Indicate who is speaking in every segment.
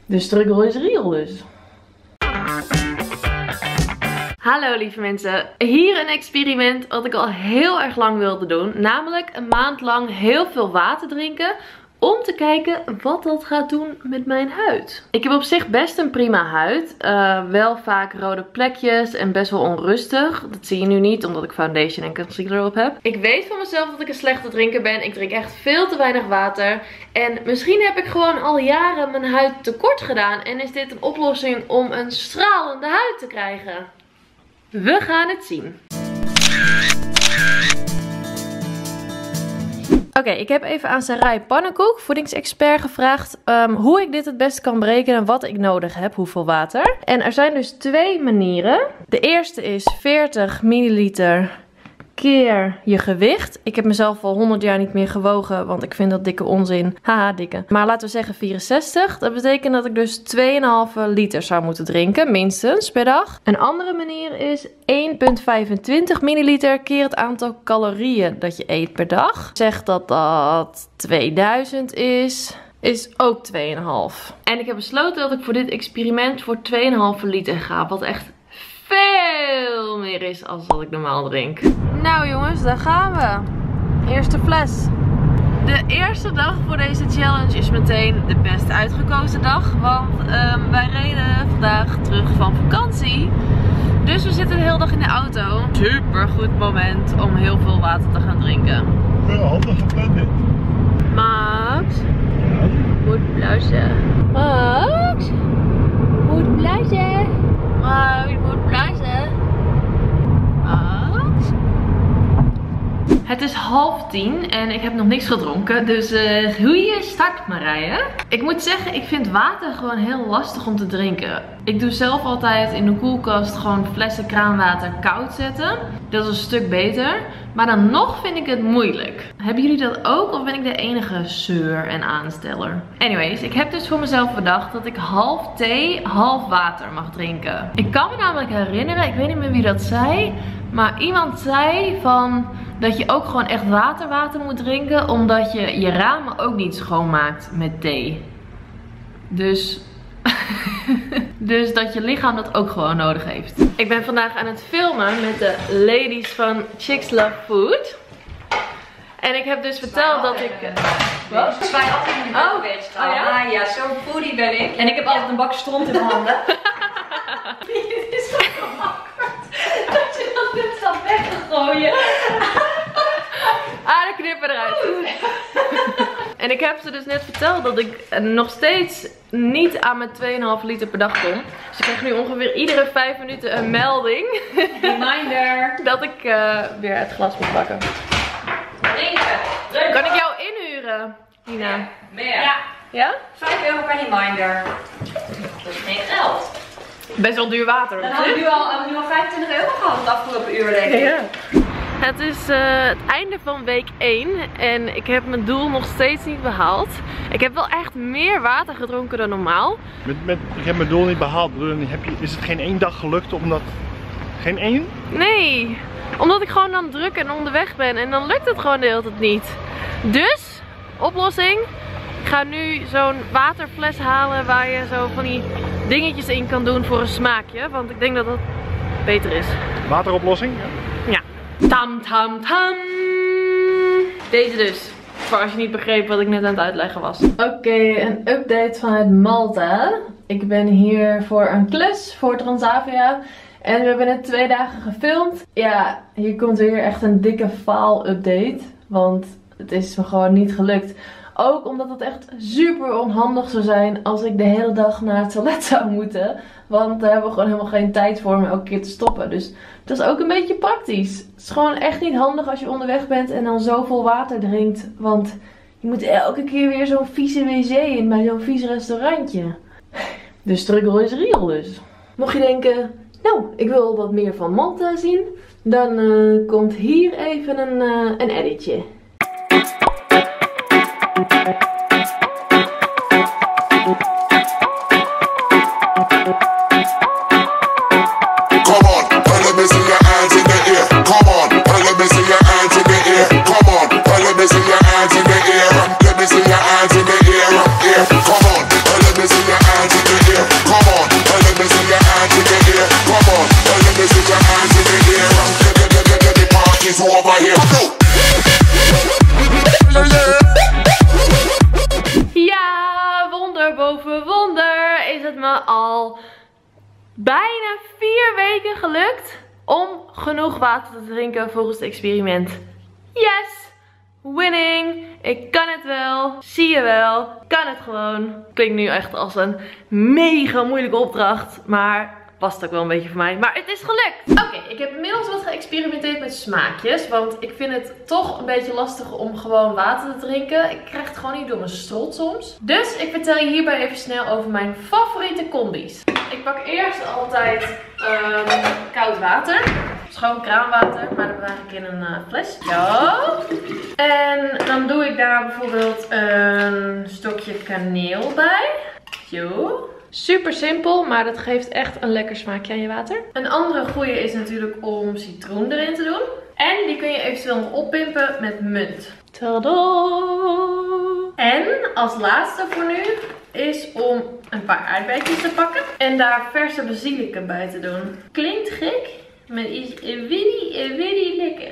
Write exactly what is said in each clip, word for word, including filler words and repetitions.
Speaker 1: De struggle is real dus. Hallo lieve mensen, hier een experiment wat ik al heel erg lang wilde doen. Namelijk een maand lang heel veel water drinken. Om te kijken wat dat gaat doen met mijn huid. Ik heb op zich best een prima huid. Uh, wel vaak rode plekjes en best wel onrustig. Dat zie je nu niet omdat ik foundation en concealer op heb. Ik weet van mezelf dat ik een slechte drinker ben. Ik drink echt veel te weinig water. En misschien heb ik gewoon al jaren mijn huid tekort gedaan. En is dit een oplossing om een stralende huid te krijgen? We gaan het zien. Oké, okay, ik heb even aan Sarai Pannenkoek, voedingsexpert, gevraagd um, hoe ik dit het beste kan berekenen, wat ik nodig heb, hoeveel water. En er zijn dus twee manieren. De eerste is veertig milliliter keer je gewicht. Ik heb mezelf al honderd jaar niet meer gewogen, want ik vind dat dikke onzin. Haha, dikke. Maar laten we zeggen vierenzestig. Dat betekent dat ik dus twee komma vijf liter zou moeten drinken, minstens, per dag. Een andere manier is één komma vijfentwintig milliliter keer het aantal calorieën dat je eet per dag. Zeg dat dat tweeduizend is. Is ook twee komma vijf. En ik heb besloten dat ik voor dit experiment voor twee komma vijf liter ga. Wat echt veel meer is als wat ik normaal drink. Nou jongens, daar gaan we. Eerste fles. De eerste dag voor deze challenge is meteen de best uitgekozen dag. Want um, wij reden vandaag terug van vakantie. Dus we zitten de hele dag in de auto. Super goed moment om heel veel water te gaan drinken.
Speaker 2: Heel handig gepland dit.
Speaker 1: Max. Moet blussen. Max. Moet blussen. Max, moet blussen. Max. Het is half tien en ik heb nog niks gedronken. Dus uh, goeie start Marije. Ik moet zeggen, ik vind water gewoon heel lastig om te drinken. Ik doe zelf altijd in de koelkast gewoon flessen kraanwater koud zetten. Dat is een stuk beter. Maar dan nog vind ik het moeilijk. Hebben jullie dat ook of ben ik de enige zeur en aansteller? Anyways, ik heb dus voor mezelf bedacht dat ik half thee, half water mag drinken. Ik kan me namelijk herinneren, ik weet niet meer wie dat zei. Maar iemand zei van dat je ook gewoon echt water water moet drinken. Omdat je je ramen ook niet schoonmaakt met thee. Dus... dus dat je lichaam dat ook gewoon nodig heeft. Ik ben vandaag aan het filmen met de ladies van Chicks Love Food. En ik heb dus verteld dat ik...
Speaker 3: Wat? Ik zwaai altijd een
Speaker 1: oh.
Speaker 3: weegschaal.
Speaker 1: Oh ja?
Speaker 3: Ah ja, zo'n foodie ben ik. En ik heb altijd een bak stront in mijn handen. Het is zo gemakkelijk dat je dat net staat weg te gooien.
Speaker 1: Ah, de knippen eruit. En ik heb ze dus net verteld dat ik nog steeds niet aan mijn twee komma vijf liter per dag kom. Dus ik krijg nu ongeveer iedere vijf minuten een melding.
Speaker 3: Reminder.
Speaker 1: Dat ik uh, weer het glas moet pakken.
Speaker 3: Drinken.
Speaker 1: Kan ik jou inhuren, Nina?
Speaker 3: Ja, meer. Ja.
Speaker 1: Ja?
Speaker 3: vijf euro per reminder. Dat is geen geld.
Speaker 1: Best wel duur water.
Speaker 3: Dan hadden we nu al, we nu al vijfentwintig euro gehad het afgelopen uur, denk ik.
Speaker 1: Ja. Het is uh, het einde van week één en ik heb mijn doel nog steeds niet behaald. Ik heb wel echt meer water gedronken dan normaal.
Speaker 2: Met, met, ik heb mijn doel niet behaald. Heb je, is het geen één dag gelukt omdat... Geen één?
Speaker 1: Nee, omdat ik gewoon dan druk en onderweg ben en dan lukt het gewoon de hele tijd niet. Dus, oplossing. Ik ga nu zo'n waterfles halen waar je zo van die dingetjes in kan doen voor een smaakje. Want ik denk dat dat beter is.
Speaker 2: Wateroplossing? Ja.
Speaker 1: Ja. Tam tam tam. Deze dus. Voor als je niet begreep wat ik net aan het uitleggen was. Oké, okay, een update vanuit Malta. Ik ben hier voor een klus voor Transavia. En we hebben net twee dagen gefilmd. Ja, hier komt weer echt een dikke faal update. Want het is me gewoon niet gelukt. Ook omdat het echt super onhandig zou zijn als ik de hele dag naar het toilet zou moeten. Want daar hebben we gewoon helemaal geen tijd voor om elke keer te stoppen. Dus dat is ook een beetje praktisch. Het is gewoon echt niet handig als je onderweg bent en dan zoveel water drinkt. Want je moet elke keer weer zo'n vieze wc in bij zo'n vies restaurantje. De struggle is real dus. Mocht je denken, nou, ik wil wat meer van Malta zien. Dan uh, komt hier even een, uh, een editje.
Speaker 4: See your hands in the air, up here. Come on, let me see your hands in the
Speaker 1: wonder boven wonder is het me al bijna vier weken gelukt om genoeg water te drinken volgens het experiment. Yes! Winning! Ik kan het wel. Zie je wel. Kan het gewoon. Klinkt nu echt als een mega moeilijke opdracht. Maar was het ook wel een beetje voor mij. Maar het is gelukt. Oké, okay, ik heb inmiddels wat geëxperimenteerd met smaakjes. Want ik vind het toch een beetje lastig om gewoon water te drinken. Ik krijg het gewoon niet door mijn strot soms. Dus ik vertel je hierbij even snel over mijn favoriete combi's. Ik pak eerst altijd um, koud water. Schoon kraanwater, maar dat bewaar ik in een uh, fles. Zo. En dan doe ik daar bijvoorbeeld een stokje kaneel bij. Zo. Super simpel, maar dat geeft echt een lekker smaakje aan je water. Een andere goeie is natuurlijk om citroen erin te doen. En die kun je eventueel nog oppimpen met munt. Tada! En als laatste voor nu is om een paar aardbeidjes te pakken. En daar verse basilicum bij te doen. Klinkt gek, maar is witty, witty lekker.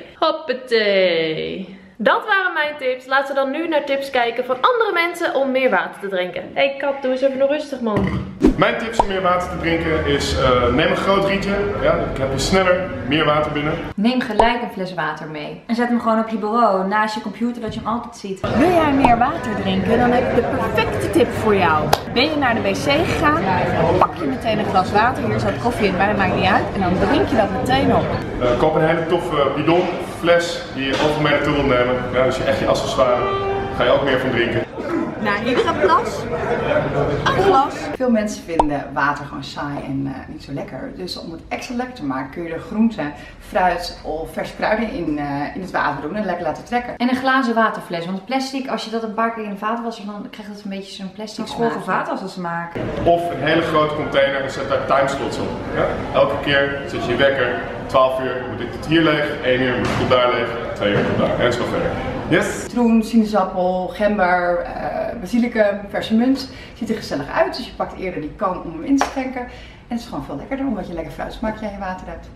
Speaker 1: Hoppatee! Dat waren mijn tips. Laten we dan nu naar tips kijken van andere mensen om meer water te drinken. Hé hey, kat, doe eens even nog rustig, man.
Speaker 4: Mijn tips om meer water te drinken is uh, neem een groot rietje. Ja, dan heb je sneller meer water binnen.
Speaker 3: Neem gelijk een fles water mee. En zet hem gewoon op je bureau naast je computer dat je hem altijd ziet.
Speaker 5: Wil jij meer water drinken? Dan heb ik de perfecte tip voor jou. Ben je naar de wc gegaan? Dan pak je meteen een glas water. Hier zat koffie in, maar dat maakt niet uit. En dan drink je dat meteen op.
Speaker 4: Uh, koop een hele toffe bidon, fles die je overal mee naartoe wil nemen. Ja, dus je echt je accessoire. Ga je ook meer van drinken.
Speaker 5: Na iedere plas, een glas.
Speaker 6: Veel mensen vinden water gewoon saai en uh, niet zo lekker. Dus om het extra lekker te maken kun je er groenten, fruit of verse kruiden in, uh, in het water doen en lekker laten trekken.
Speaker 3: En een glazen waterfles, want plastic, als je dat een paar keer in de vaatwasser, dan krijgt het een beetje zo'n plastic smaak. Een vaatwasser smaak.
Speaker 4: Of een hele grote container en zet daar timeslots op. Ja? Elke keer zet je je wekker, twaalf uur moet dit hier leeg, één uur moet het daar leeg, twee uur moet daar en zo verder. Yes?
Speaker 6: Citroen, sinaasappel, gember, uh, basilicum, verse munt. Ziet er gezellig uit, dus je pakt eerder die kan om hem in te schenken. En het is gewoon veel lekkerder omdat je lekker fruitsmaakje aan je water hebt.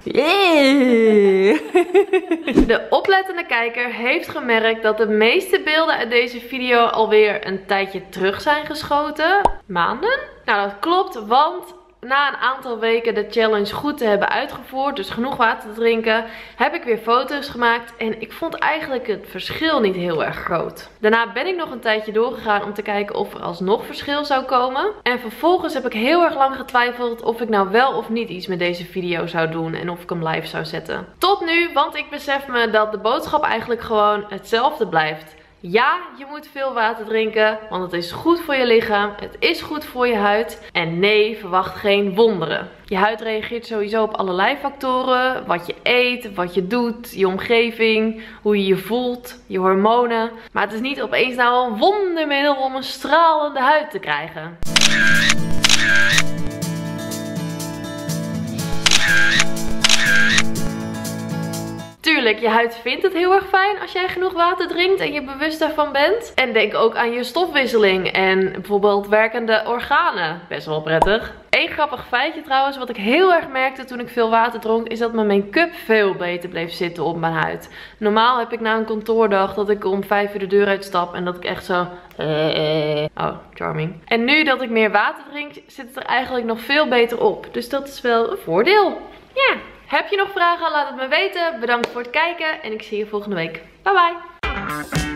Speaker 1: Yeah. De oplettende kijker heeft gemerkt dat de meeste beelden uit deze video alweer een tijdje terug zijn geschoten. Maanden? Nou, dat klopt, want na een aantal weken de challenge goed te hebben uitgevoerd, dus genoeg water te drinken, heb ik weer foto's gemaakt en ik vond eigenlijk het verschil niet heel erg groot. Daarna ben ik nog een tijdje doorgegaan om te kijken of er alsnog verschil zou komen. En vervolgens heb ik heel erg lang getwijfeld of ik nou wel of niet iets met deze video zou doen en of ik hem live zou zetten. Tot nu, want ik besef me dat de boodschap eigenlijk gewoon hetzelfde blijft. Ja, je moet veel water drinken, want het is goed voor je lichaam, het is goed voor je huid. En nee, verwacht geen wonderen. Je huid reageert sowieso op allerlei factoren. Wat je eet, wat je doet, je omgeving, hoe je je voelt, je hormonen. Maar het is niet opeens nou een wondermiddel om een stralende huid te krijgen. Tuurlijk, je huid vindt het heel erg fijn als jij genoeg water drinkt en je bewust daarvan bent. En denk ook aan je stofwisseling en bijvoorbeeld werkende organen. Best wel prettig. Eén grappig feitje trouwens, wat ik heel erg merkte toen ik veel water dronk, is dat mijn make-up veel beter bleef zitten op mijn huid. Normaal heb ik na een kantoordag dat ik om vijf uur de deur uitstap en dat ik echt zo... Oh, charming. En nu dat ik meer water drink, zit het er eigenlijk nog veel beter op. Dus dat is wel een voordeel. Ja. Heb je nog vragen? Laat het me weten. Bedankt voor het kijken en ik zie je volgende week. Bye bye!